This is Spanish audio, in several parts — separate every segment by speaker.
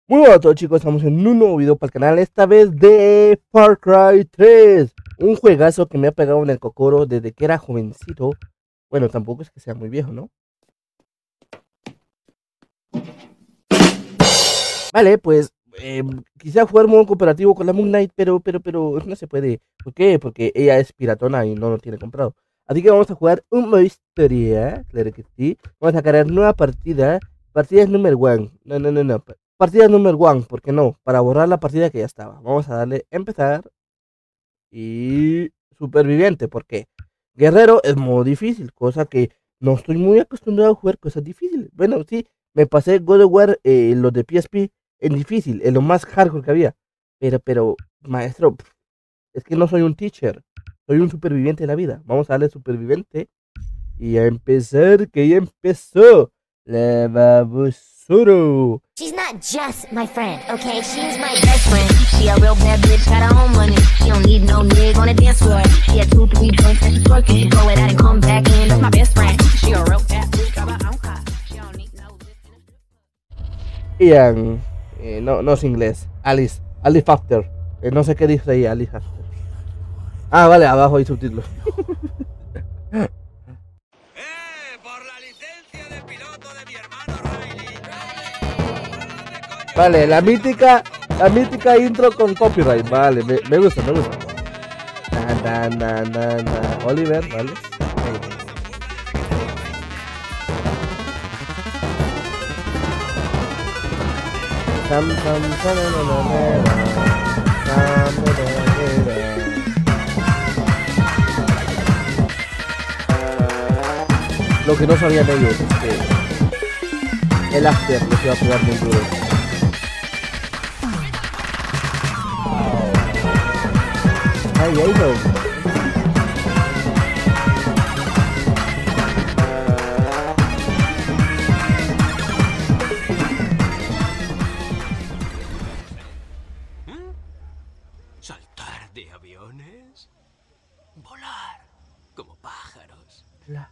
Speaker 1: Muy buenas a todos, chicos, estamos en un nuevo video para el canal, esta vez de Far Cry 3. Un juegazo que me ha pegado en el cocoro desde que era jovencito. Bueno, tampoco es que sea muy viejo, ¿no? Vale, pues quisiera jugar modo cooperativo con la Moon Knight, pero no se puede. ¿Por qué? Porque ella es piratona y no lo tiene comprado. Así que vamos a jugar un modo historia, claro que sí. Vamos a crear nueva partida. Partida número 1. No. Partida número 1, ¿por qué no? Para borrar la partida que ya estaba. Vamos a darle empezar. Y superviviente, porque guerrero es modo difícil, cosa que no estoy muy acostumbrado a jugar cosas difíciles. Bueno, sí, me pasé God of War, los de PSP, en difícil, en lo más hardcore que había. Pero, maestro, es que no soy un teacher, soy un superviviente de la vida. Vamos a darle superviviente y a empezar, que ya empezó la babosuro.
Speaker 2: She's not just my friend, okay? She's my best friend. She a real bad bitch, got her own money. She don't need no nigga on the dance floor. She had 2, 3 drinks and she's twerking. She go it out and come back in. That's my best friend. She a real bad bitch, got her own car. She don't need no
Speaker 1: Ian, no es inglés, Alice After. No sé qué dice ahí, Alice After. Ah, vale, abajo hay subtítulos.
Speaker 3: Por la licencia de piloto de mi hermano Riley.
Speaker 1: Vale, la mítica intro con copyright. Vale, me gusta. Oliver, vale. Lo que no sabían ellos es que el after les iba a pegar muy duro. Ay, ahí no.
Speaker 3: ¿Saltar de aviones? Volar como pájaros.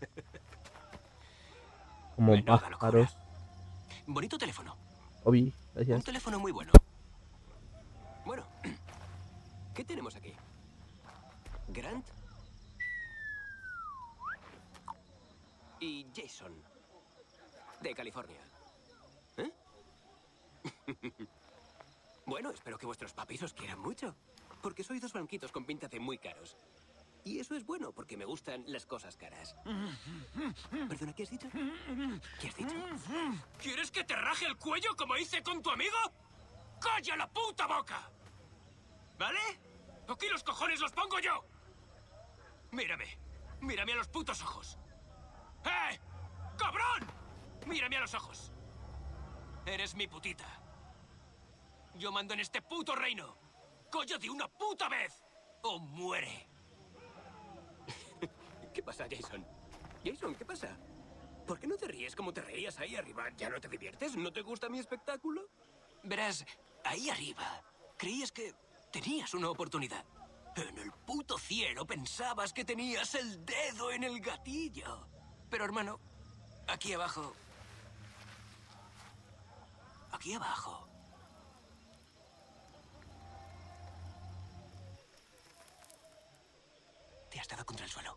Speaker 1: Como
Speaker 3: Menuda
Speaker 1: pájaros.
Speaker 3: locura. Bonito teléfono.
Speaker 1: Obi,
Speaker 3: Un
Speaker 1: gracias.
Speaker 3: teléfono muy bueno. Bueno, ¿qué tenemos aquí? Grant y Jason, de California. ¿Eh? Bueno, espero que vuestros papis os quieran mucho, porque sois dos blanquitos con pinta de muy caros. Y eso es bueno, porque me gustan las cosas caras. Perdona, ¿qué has dicho? ¿Qué has dicho? ¿Quieres que te raje el cuello como hice con tu amigo? ¡Calla la puta boca! ¿Vale? Aquí los cojones los pongo yo. Mírame a los putos ojos. ¡Eh! ¡Cabrón! Mírame a los ojos. Eres mi putita. Yo mando en este puto reino. ¡Coño de una puta vez! ¡O muere! ¿Qué pasa, Jason? Jason, ¿qué pasa? ¿Por qué no te ríes como te reías ahí arriba? ¿Ya no te diviertes? ¿No te gusta mi espectáculo? Verás, ahí arriba creías que tenías una oportunidad. En el puto cielo pensabas que tenías el dedo en el gatillo. Pero, hermano, aquí abajo... Aquí abajo... te has dado contra el suelo.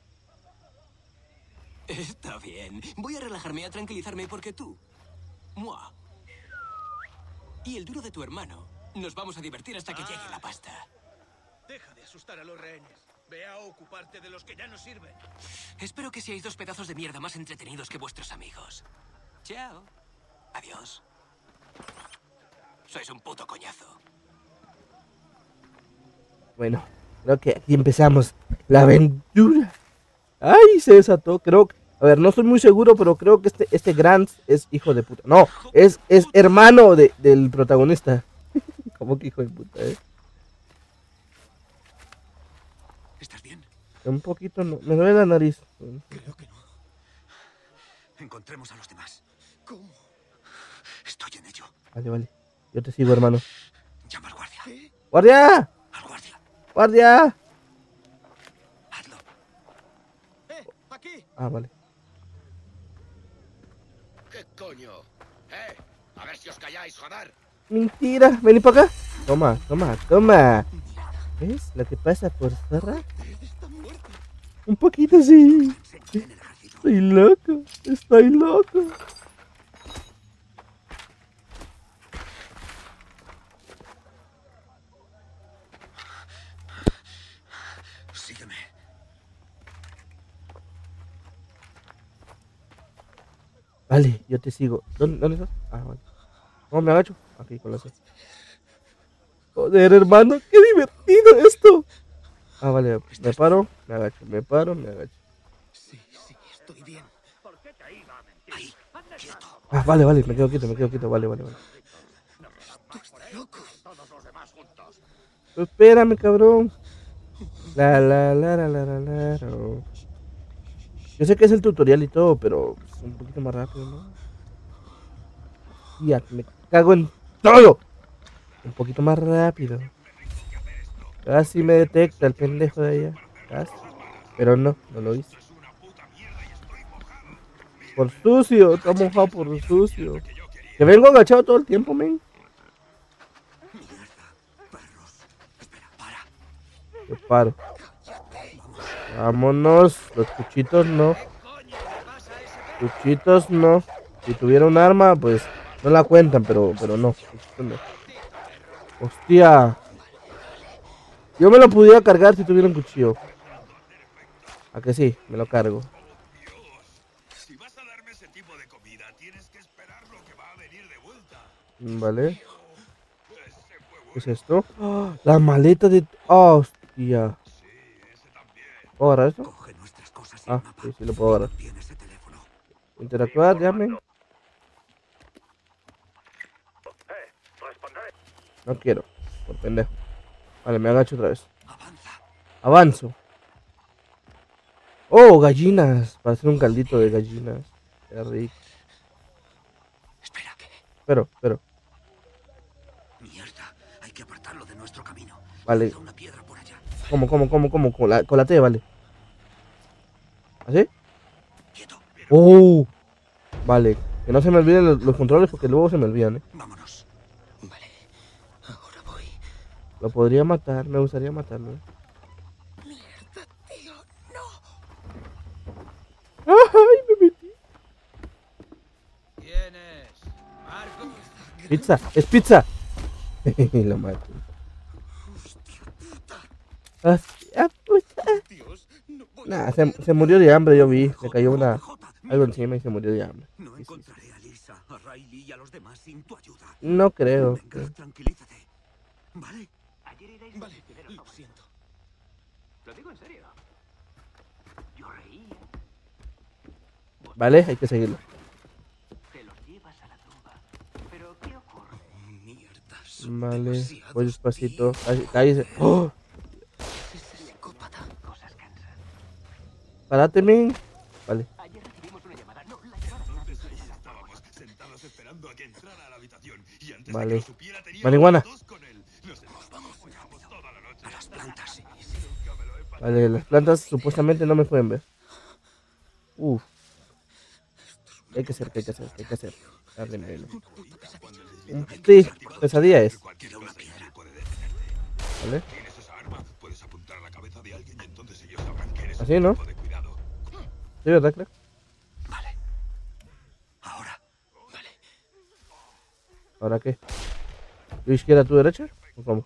Speaker 3: Está bien. Voy a relajarme, a tranquilizarme, porque tú... Mua. Y el duro de tu hermano. Nos vamos a divertir hasta que llegue la pasta.
Speaker 4: Deja de asustar a los rehenes. Ve a ocuparte de los que ya no sirven.
Speaker 3: Espero que seáis dos pedazos de mierda más entretenidos que vuestros amigos. Chao. Adiós. Sois un puto coñazo.
Speaker 1: Bueno, creo que aquí empezamos la aventura. Ay, se desató, creo que... A ver, no estoy muy seguro, pero creo que este Grant es hijo de puta. No, es hermano del protagonista. ¿Cómo que hijo de puta,
Speaker 3: ¿Estás bien?
Speaker 1: Un poquito, no, me duele la nariz.
Speaker 4: Creo que no. Encontremos a los demás. ¿Cómo? Estoy en ello.
Speaker 1: Vale. Yo te sigo, hermano.
Speaker 4: Llama al guardia. ¿Qué?
Speaker 1: ¡Guardia!
Speaker 4: Al guardia.
Speaker 1: ¡Guardia!
Speaker 4: Hazlo. Aquí.
Speaker 1: Ah, vale.
Speaker 5: ¿Qué coño? A ver si os calláis, joder.
Speaker 1: Mentira, vení para acá. Toma, toma, toma. ¿Ves lo que pasa por zorra? Un poquito sí. Estoy loco, estoy loco.
Speaker 4: Sígueme.
Speaker 1: Vale, yo te sigo. ¿Dónde estás? Ah, vale. ¿Cómo me agacho? Aquí con la C. Joder, hermano, qué divertido esto. Ah, vale, me paro, me agacho, me paro, me agacho.
Speaker 4: Sí, estoy bien. Ahí, quieto.
Speaker 1: Ah, vale, vale, me quedo quieto, vale, vale, vale.
Speaker 4: Tú estás loco.
Speaker 1: Espérame, cabrón. No. Yo sé que es el tutorial y todo, pero es un poquito más rápido, ¿no? Ya, me cago en todo. Un poquito más rápido. Casi me detecta el pendejo de allá. Casi. Pero no, no lo hice. Por sucio, está mojado por sucio. Que vengo agachado todo el tiempo, men. Yo paro. Vámonos. Los cuchitos no. Cuchitos no. Si tuviera un arma, pues no la cuentan, pero no. Cuchitos no. Hostia. Yo me lo pudiera cargar si tuviera un cuchillo. ¿A que sí? Me lo cargo.
Speaker 4: Si vas a darme ese tipo de comida, tienes que esperar lo que va a venir de vuelta.
Speaker 1: Vale. ¿Qué es esto? ¡Ah! La maleta de... ¡Ah, hostia! ¿Puedo agarrar esto?
Speaker 3: Coge nuestras cosas y
Speaker 1: Ah,
Speaker 3: el mapa.
Speaker 1: sí, sí lo puedo agarrar.
Speaker 3: Tiene ese teléfono.
Speaker 1: Interactuar, llamen. No quiero, por pendejo. Vale, me agacho otra vez.
Speaker 3: Avanza.
Speaker 1: Avanzo. Oh, gallinas. Para hacer un caldito de gallinas. Qué rico.
Speaker 3: Espera.
Speaker 1: Pero.
Speaker 3: Mierda. Hay que apartarlo de nuestro camino.
Speaker 1: Vale.
Speaker 3: Lanza una piedra por allá.
Speaker 1: ¿Cómo? Con la T, vale. ¿Así?
Speaker 3: Quieto.
Speaker 1: Oh. Vale. Que no se me olviden los controles porque luego se me olvidan,
Speaker 3: Vámonos. Vale. Ahora voy.
Speaker 1: Lo podría matar, me gustaría matarlo.
Speaker 3: Mierda, tío. No.
Speaker 1: ¡Ay, me metí!
Speaker 4: ¿Quién es? Marco.
Speaker 1: ¡Pizza! ¡Es pizza! Lo mato. ¡Hostia puta!
Speaker 3: Dios. No voy
Speaker 1: Nah, se murió de hambre, yo vi. Le cayó algo encima y se murió de hambre.
Speaker 3: No
Speaker 1: Sí, sí, sí.
Speaker 3: encontraré a Lisa, a Riley y a los demás sin tu ayuda.
Speaker 1: No creo.
Speaker 3: Venga, tranquilízate. ¿Vale? Vale, lo siento.
Speaker 5: Lo digo en serio. Yo reía.
Speaker 1: Vale, hay que seguirlo.
Speaker 5: Te los llevas a la tumba. Pero ¿qué ocurre?
Speaker 3: Mierda, son
Speaker 1: Vale,
Speaker 3: demasiados,
Speaker 1: voy despacito.
Speaker 3: tío.
Speaker 1: Cállese. ¡Oh!
Speaker 3: Ese psicópata.
Speaker 5: Cosas cansan.
Speaker 1: Párate, men. Vale.
Speaker 5: Ayer recibimos una llamada. No, la llamada.
Speaker 4: Estábamos sentados esperando a que entrara a la habitación. Y antes de que
Speaker 1: Vale.
Speaker 4: lo supiera, teníamos
Speaker 1: Marihuana.
Speaker 4: dos con él. Nos emocionamos toda la noche.
Speaker 3: A las plantas.
Speaker 1: Vale, las plantas supuestamente no me pueden ver. Uf. ¿Qué hay que hacer? ¿Qué hay que hacer? ¿Qué hay que hacer? Darle menos. Sí, pesadilla es.
Speaker 3: Tira una piedra.
Speaker 1: ¿Vale?
Speaker 4: Tienes esa arma, puedes apuntar a la cabeza de alguien y entonces ellos sabrán que eres
Speaker 1: Así,
Speaker 4: un
Speaker 1: ¿no?
Speaker 4: tipo de cuidado.
Speaker 1: ¿Sí, verdad, crack?
Speaker 3: Vale. Ahora. Vale.
Speaker 1: ¿Ahora qué? ¿Tu izquierda, tu derecha? ¿O cómo?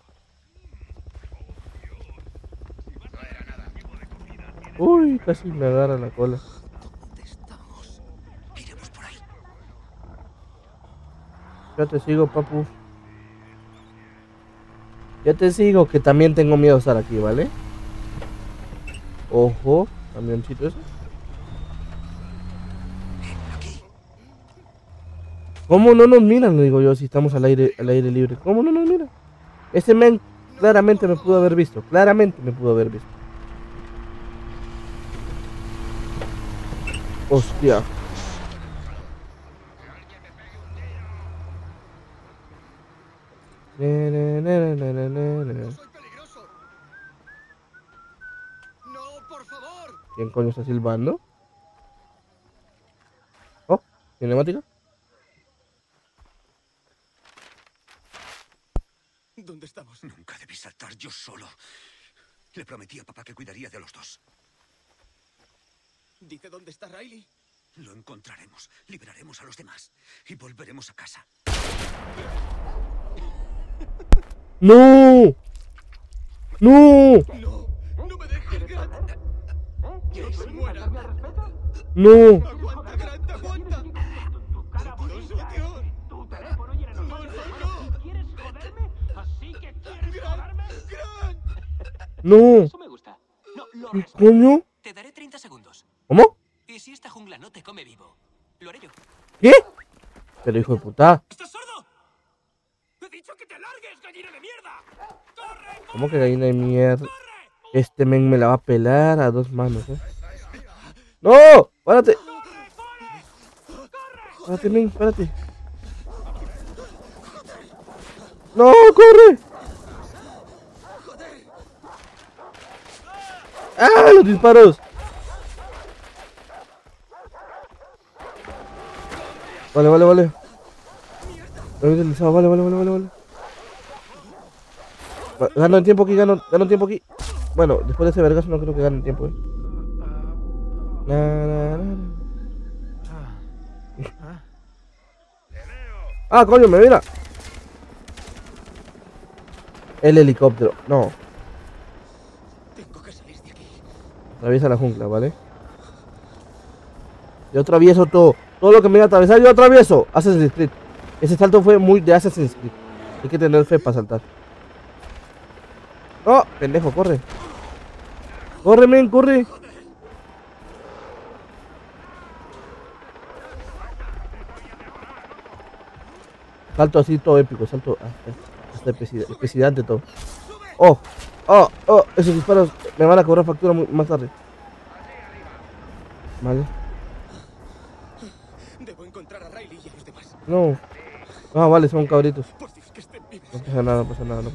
Speaker 1: Uy, casi me agarra la cola.
Speaker 3: ¿Dónde estamos? Iremos por ahí.
Speaker 1: Ya te sigo, papu. Ya te sigo, que también tengo miedo de estar aquí, ¿vale? Ojo, camioncito ese. ¿Cómo no nos miran? Le digo yo, si estamos al aire libre. ¿Cómo no nos miran? Ese men claramente me pudo haber visto. Claramente me pudo haber visto. Hostia.
Speaker 4: ¡Soy peligroso! ¡No, por favor!
Speaker 1: ¿Quién coño está silbando? Oh, cinemática.
Speaker 4: ¿Dónde estamos? Nunca debí saltar yo solo. Le prometí a papá que cuidaría de los dos. ¿Dice dónde está Riley? Lo encontraremos, liberaremos a los demás y volveremos a casa.
Speaker 1: ¡No! ¡No!
Speaker 4: No, no me dejes, Grant. Que se muera.
Speaker 1: ¡No!
Speaker 4: Aguanta, Grant, aguanta. Dios, oh Dios.
Speaker 5: Tu teléfono y en el
Speaker 4: No, no, no.
Speaker 5: ¿Quieres joderme? ¿Así que quieres joderme?
Speaker 4: Grant.
Speaker 1: ¡No!
Speaker 5: Eso me gusta. No, lo
Speaker 1: ¿Qué
Speaker 5: respeto.
Speaker 1: coño?
Speaker 3: Te daré 30 segundos.
Speaker 1: ¿Cómo?
Speaker 3: ¿Y si esta jungla no te come vivo? Lo haré yo.
Speaker 1: ¿Qué? Pero hijo de puta.
Speaker 3: ¿Estás sordo? ¡He dicho que te largues, gallina de mierda! ¡Corre!
Speaker 1: ¿Cómo que gallina de mierda? Este men me la va a pelar a dos manos, ¡No! ¡Párate! ¡Párate, men! ¡Párate! ¡No! ¡Corre! ¡Ah! ¡Los disparos! Vale. Lo he utilizado, vale. Gano en tiempo aquí, gano tiempo aquí. Bueno, después de ese vergazo no creo que gane tiempo, Ah, coño, me mira. El helicóptero, no.
Speaker 4: Tengo que salir de aquí.
Speaker 1: Atraviesa la jungla, ¿vale? Yo atravieso todo lo que me iba a atravesar, yo atravieso. Assassin's Creed. Ese salto fue muy de Assassin's Creed. Hay que tener fe para saltar. ¡Oh! Pendejo, corre. Corre, men, corre. Salto así todo épico, salto hasta epicidante todo. Oh, esos disparos me van a cobrar factura más tarde. Vale.
Speaker 4: Debo encontrar a Riley y a los demás.
Speaker 1: No. Ah, vale, son cabritos.
Speaker 4: Por Dios, que estén vivos.
Speaker 1: No pasa nada.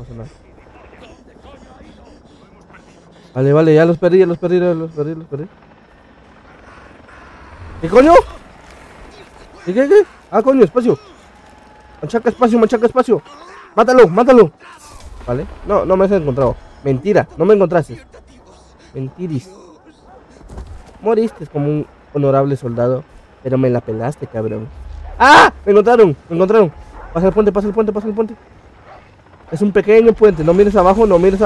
Speaker 1: Vale, ya los perdí. ¿Qué coño? ¿Qué? Ah, coño, espacio. Machaca espacio. Mátalo. Vale. No me has encontrado. Mentira, no me encontraste. Mentiris. Moriste como un honorable soldado, pero me la pelaste, cabrón. ¡Ah! Me encontraron. Pasa el puente. Es un pequeño puente. No mires abajo.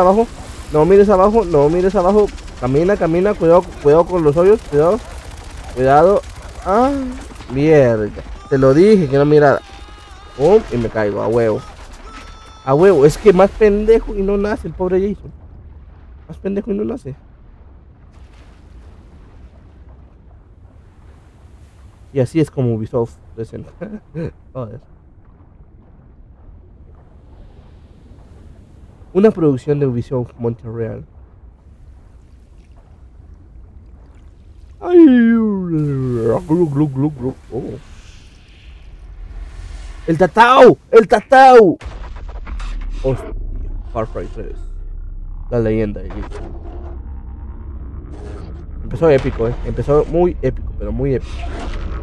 Speaker 1: Camina. Cuidado con los hoyos. Cuidado. Ah, mierda. Te lo dije que no mirara. Y me caigo, a huevo. Es que más pendejo y no nace el pobre Jason. Más pendejo y no nace. Y así es como Ubisoft presenta. Joder. Una producción de Ubisoft Montreal. Ay, oh. ¡El Tatao! Hostia, Far Cry 3. La leyenda de Jason. Empezó épico, Empezó muy épico, pero muy épico.